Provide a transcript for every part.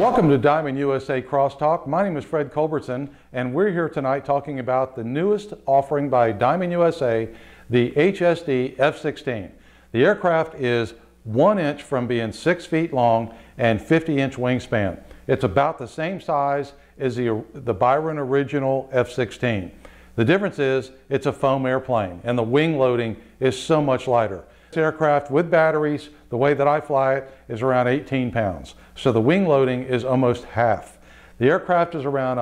Welcome to Dymond USA Crosstalk. My name is Fred Culbertson, and we're here tonight talking about the newest offering by Dymond USA, the HSD F16. The aircraft is 1 inch from being 6 feet long and 50-inch wingspan. It's about the same size as the Byron original F16. The difference is it's a foam airplane, and the wing loading is so much lighter. This aircraft with batteries, the way that I fly it, is around 18 pounds. So the wing loading is almost half. The aircraft is around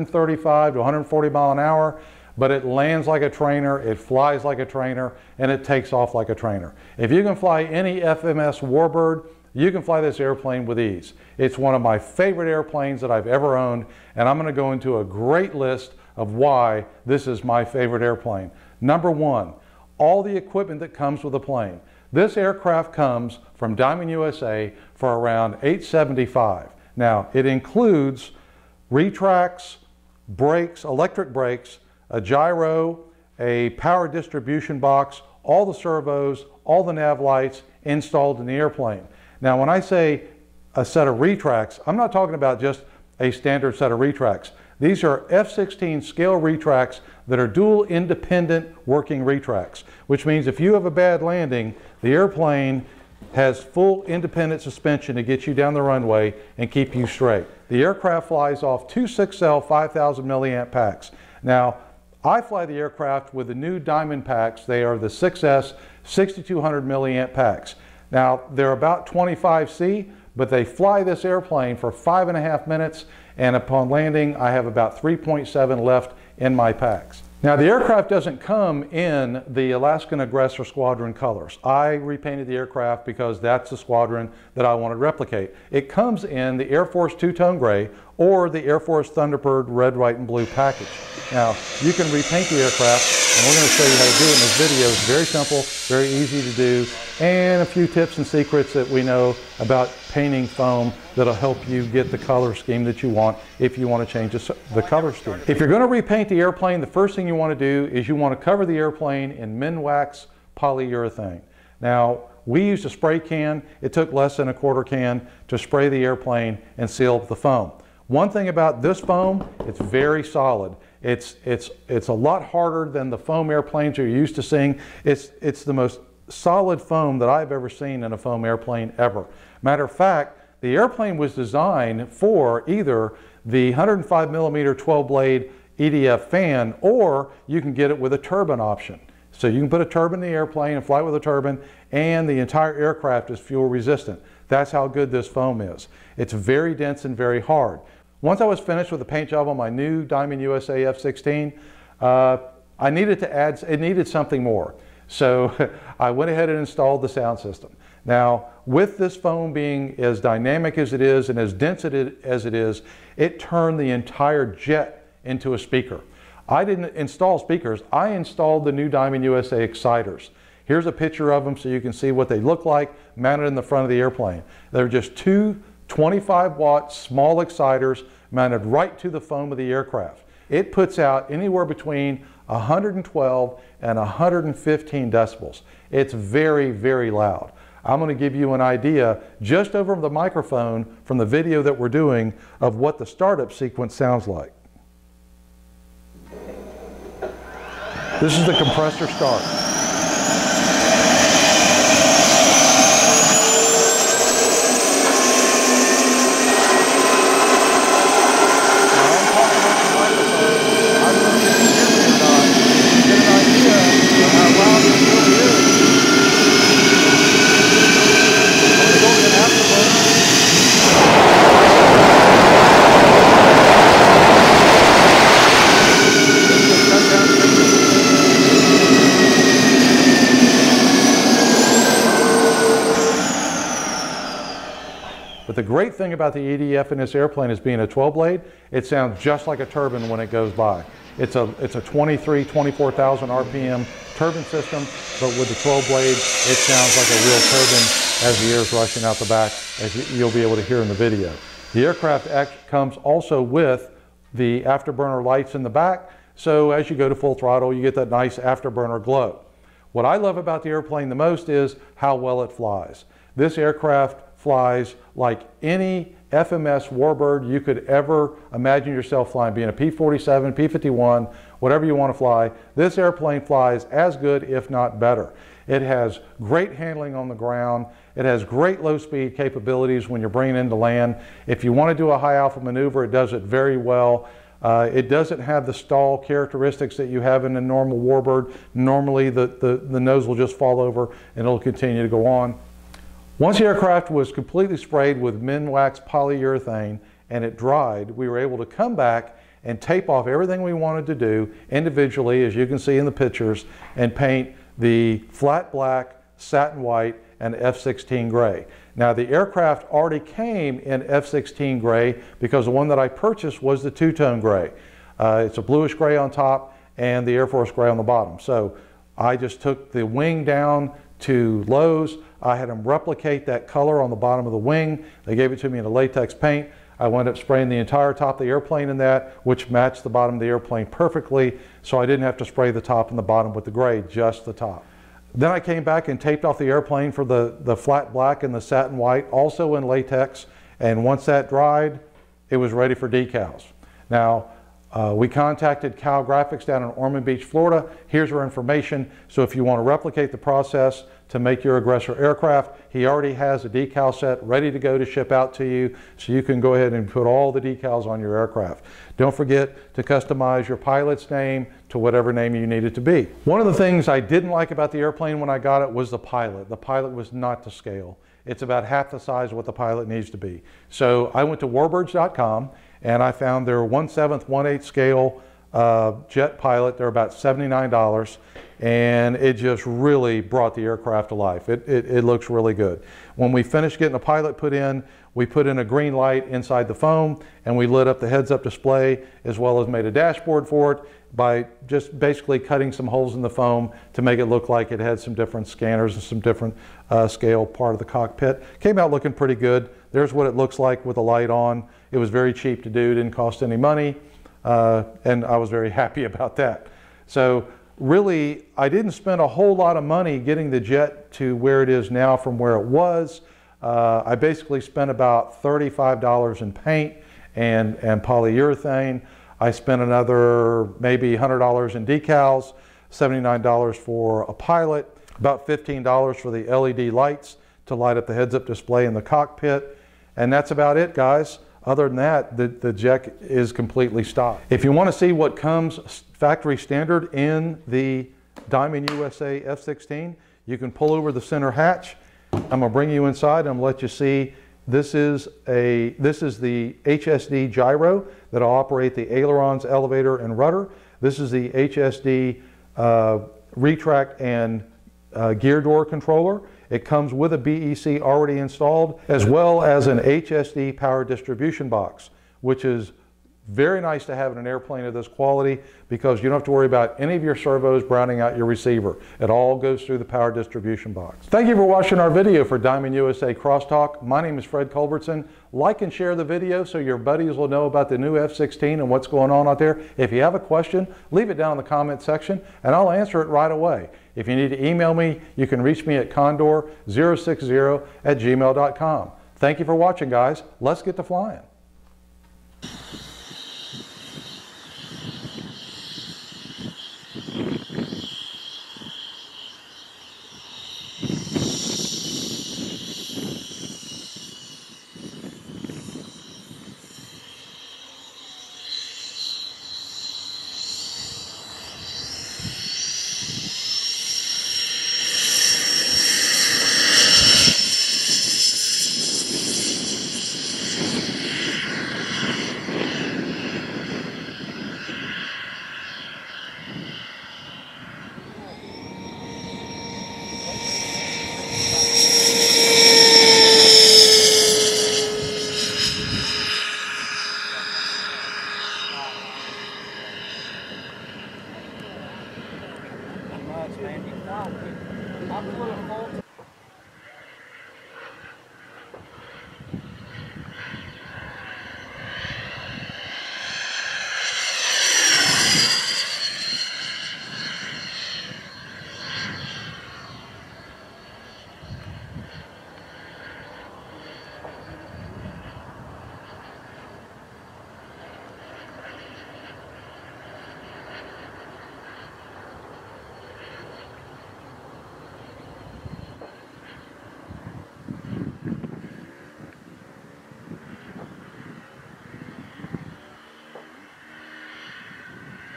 135 to 140 mile an hour, but it lands like a trainer, it flies like a trainer, and it takes off like a trainer. If you can fly any FMS Warbird, you can fly this airplane with ease. It's one of my favorite airplanes that I've ever owned, and I'm going to go into a great list of why this is my favorite airplane. Number one, all the equipment that comes with the plane. This aircraft comes from Dymond USA for around $875. Now, it includes retracts, brakes, electric brakes, a gyro, a power distribution box, all the servos, all the nav lights installed in the airplane. Now, when I say a set of retracts, I'm not talking about just a standard set of retracts. These are F16 scale retracts that are dual independent working retracts, which means if you have a bad landing, the airplane has full independent suspension to get you down the runway and keep you straight. The aircraft flies off two 6L 5,000 milliamp packs. Now, I fly the aircraft with the new Dymond packs. They are the 6S 6,200 milliamp packs. Now, they're about 25C, but they fly this airplane for 5.5 minutes, and upon landing, I have about 3.7 left in my packs. Now, the aircraft doesn't come in the Alaskan Aggressor Squadron colors. I repainted the aircraft because that's the squadron that I want to replicate. It comes in the Air Force two-tone gray or the Air Force Thunderbird red, white, and blue package. Now, you can repaint the aircraft, and we're going to show you how to do it in this video. It's very simple, very easy to do, and a few tips and secrets that we know about painting foam that'll help you get the color scheme that you want if you want to change the color scheme. If you're going to repaint the airplane, the first thing you want to do is you want to cover the airplane in Minwax polyurethane. Now, we used a spray can. It took less than a quarter can to spray the airplane and seal up the foam. One thing about this foam, it's very solid. It's a lot harder than the foam airplanes you're used to seeing. It's the most solid foam that I've ever seen in a foam airplane ever. Matter of fact, the airplane was designed for either the 105 millimeter 12 blade EDF fan, or you can get it with a turbine option. So you can put a turbine in the airplane and fly with a turbine, and the entire aircraft is fuel resistant. That's how good this foam is. It's very dense and very hard. Once I was finished with the paint job on my new Dymond USA F16, I needed to add, it needed something more. So I went ahead and installed the sound system. Now, with this foam being as dynamic as it is and as dense as it is, it turned the entire jet into a speaker. I didn't install speakers, I installed the new Dymond USA exciters. Here's a picture of them so you can see what they look like mounted in the front of the airplane. They're just two 25-watt small exciters mounted right to the foam of the aircraft. It puts out anywhere between 112 and 115 decibels. It's very, very loud. I'm going to give you an idea just over the microphone from the video that we're doing of what the startup sequence sounds like. This is the compressor start. But the great thing about the EDF in this airplane is being a 12 blade, it sounds just like a turbine when it goes by. It's a 24,000 RPM turbine system, but with the 12 blade, it sounds like a real turbine as the air is rushing out the back, as you'll be able to hear in the video. The aircraft comes also with the afterburner lights in the back, so as you go to full throttle, you get that nice afterburner glow. What I love about the airplane the most is how well it flies. This aircraft flies like any FMS warbird you could ever imagine yourself flying, being a P-47, P-51, whatever you want to fly. This airplane flies as good, if not better. It has great handling on the ground. It has great low speed capabilities when you're bringing into land. If you want to do a high alpha maneuver, it does it very well. It doesn't have the stall characteristics that you have in a normal warbird. Normally the nose will just fall over and it'll continue to go on. Once the aircraft was completely sprayed with Minwax polyurethane and it dried, we were able to come back and tape off everything we wanted to do individually, as you can see in the pictures, and paint the flat black, satin white, and F16 gray. Now the aircraft already came in F16 gray because the one that I purchased was the two-tone gray. It's a bluish gray on top and the Air Force gray on the bottom. So I just took the wing down to Lowe's. I had them replicate that color on the bottom of the wing. They gave it to me in a latex paint. I wound up spraying the entire top of the airplane in that, which matched the bottom of the airplane perfectly, so I didn't have to spray the top and the bottom with the gray, just the top. Then I came back and taped off the airplane for the flat black and the satin white, also in latex, and once that dried, it was ready for decals. Now, we contacted Cal Graphics down in Ormond Beach, Florida. Here's our information. So if you want to replicate the process to make your aggressor aircraft, he already has a decal set ready to go to ship out to you, so you can go ahead and put all the decals on your aircraft. Don't forget to customize your pilot's name to whatever name you need it to be. One of the things I didn't like about the airplane when I got it was the pilot. The pilot was not to scale. It's about half the size of what the pilot needs to be. So I went to warbirds.com and I found their 1/7, 1/8 scale jet pilot. They're about $79, and it just really brought the aircraft to life. It looks really good. When we finished getting the pilot put in, we put in a green light inside the foam, and we lit up the heads-up display, as well as made a dashboard for it by just basically cutting some holes in the foam to make it look like it had some different scanners and some different scale part of the cockpit. Came out looking pretty good. There's what it looks like with the light on. It was very cheap to do, didn't cost any money, and I was very happy about that. So really, I didn't spend a whole lot of money getting the jet to where it is now from where it was. I basically spent about $35 in paint and polyurethane. I spent another maybe $100 in decals, $79 for a pilot, about $15 for the LED lights to light up the heads-up display in the cockpit, and that's about it, guys. Other than that, the jet is completely stock. If you want to see what comes factory standard in the Dymond USA F16, you can pull over the center hatch. I'm going to bring you inside and let you see. This is the HSD gyro that will operate the ailerons, elevator, and rudder. This is the HSD retract and gear door controller. It comes with a BEC already installed, as well as an HSD power distribution box, which is very nice to have in an airplane of this quality because you don't have to worry about any of your servos browning out your receiver. It all goes through the power distribution box. Thank you for watching our video for Dymond USA Crosstalk. My name is Fred Culbertson. Like and share the video so your buddies will know about the new F16 and what's going on out there. If you have a question, leave it down in the comment section and I'll answer it right away. If you need to email me, you can reach me at condor060@gmail.com. Thank you for watching, guys. Let's get to flying.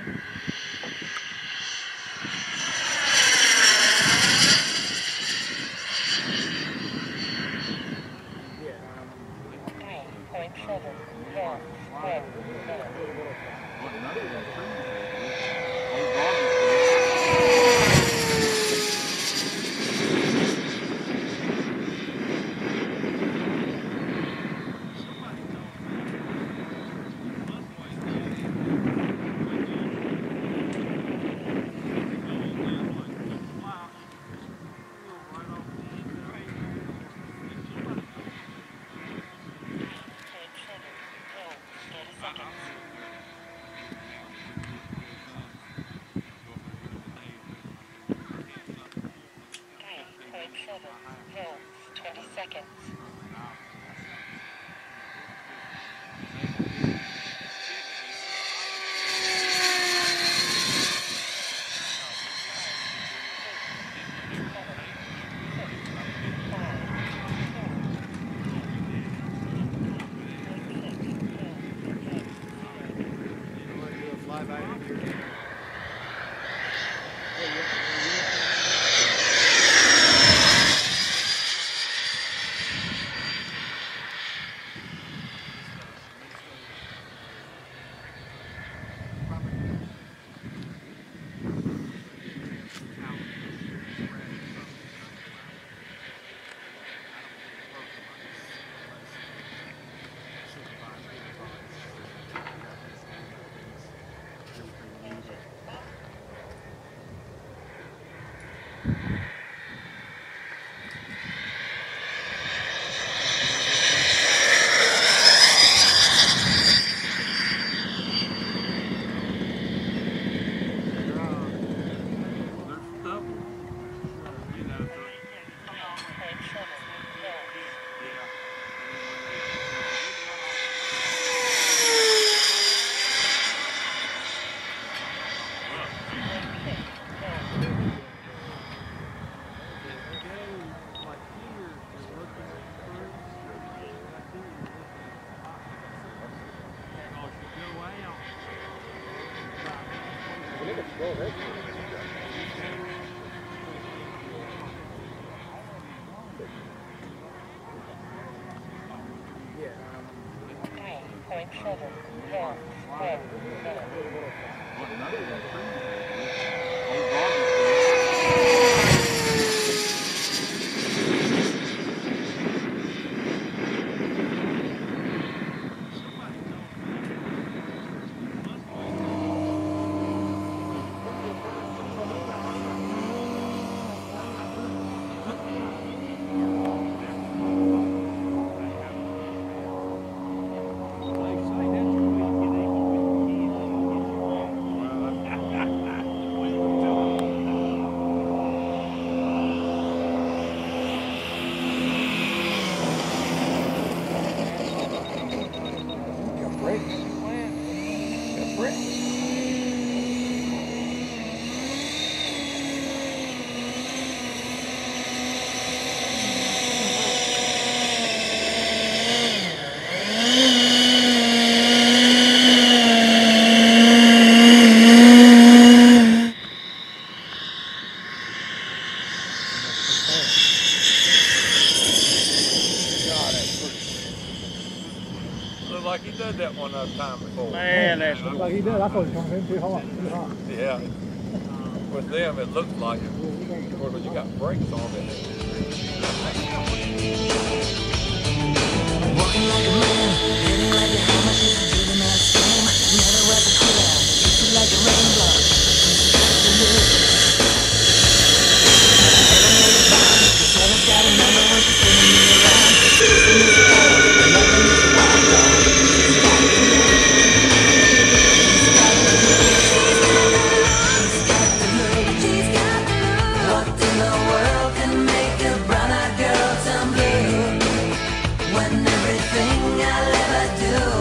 Looked like he did that one other time before. Man, that looks like he did. I thought he was coming in too hot. Yeah. With them, it looks like it. Of course, you got brakes on it. Walking like a man, living like a hammer, she's a juvenile scam. Never was a killer, treated like a rainbow. She's a good never made a bond, cause heaven's got a number when she's spinning me around. Kissing is a color, and loving is a wild dog. She's got the look. She's got the look. She's got the look. She's got the look. What in the world can make a brown-eyed girl turn blue? When everything I'll ever do